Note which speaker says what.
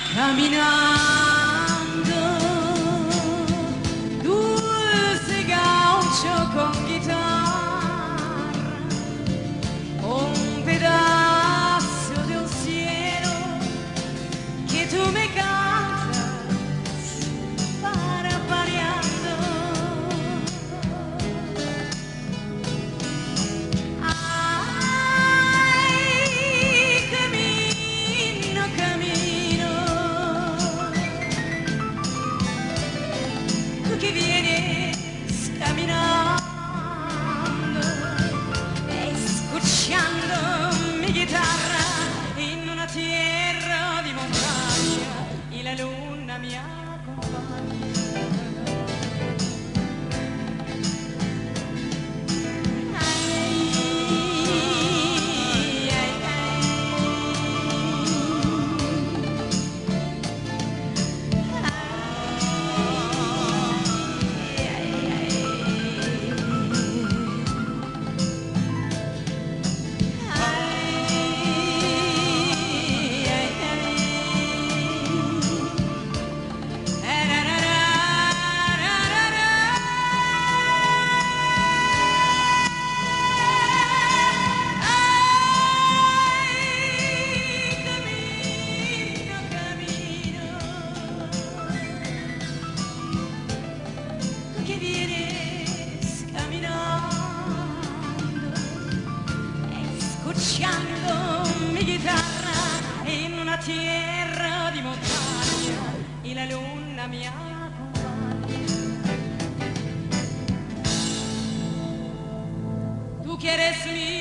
Speaker 1: Caminando, dulce gaucho con guitarra, un pedazo de un cielo que tú me cantas parpadeando. Ay, camino, camino, tú que vienes caminando, escuchando mi guitarra en una tierra di montagna y la luna mi acompaña. Que vienes caminando, escuchando mi guitarra en una tierra di montagna y la luna mi acompaña. Tú que eres mi